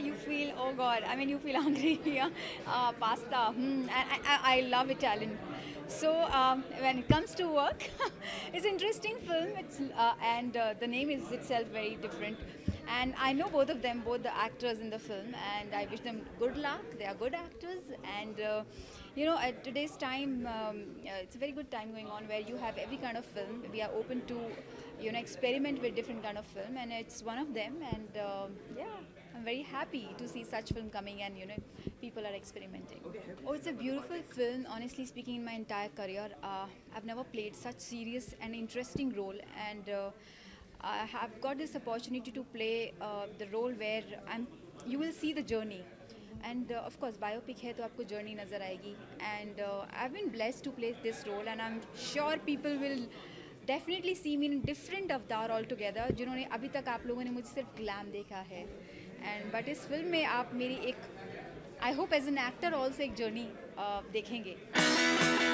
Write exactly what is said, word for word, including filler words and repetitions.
you feel, oh God, I mean, you feel hungry. Yeah, uh, pasta. Hmm, and I, I, I love Italian. So um, when it comes to work, it's an interesting film. It's uh, and uh, the name is itself very different. And I know both of them, both the actors in the film, and I wish them good luck. They are good actors, and uh, you know, at today's time, um, uh, it's a very good time going on where you have every kind of film. We are open to, you know, experiment with different kind of film, and it's one of them. And um yeah, I'm very happy to see such film coming, and you know, people are experimenting. Oh, it's a beautiful film. Honestly speaking, in my entire career, uh, I've never played such serious and interesting role, and uh, I have got this opportunity to play uh, the role where I'm. You will see the journey, and uh, of course, biopic है तो आपको journey नजर आएगी. And uh, I've been blessed to play this role, and I'm sure people will definitely see me in different avatar altogether. जिन्होंने अभी तक आप लोगों ने मुझे सिर्फ glam देखा है, and but इस फिल्म में आप मेरी एक I hope as an actor also एक journey uh, देखेंगे.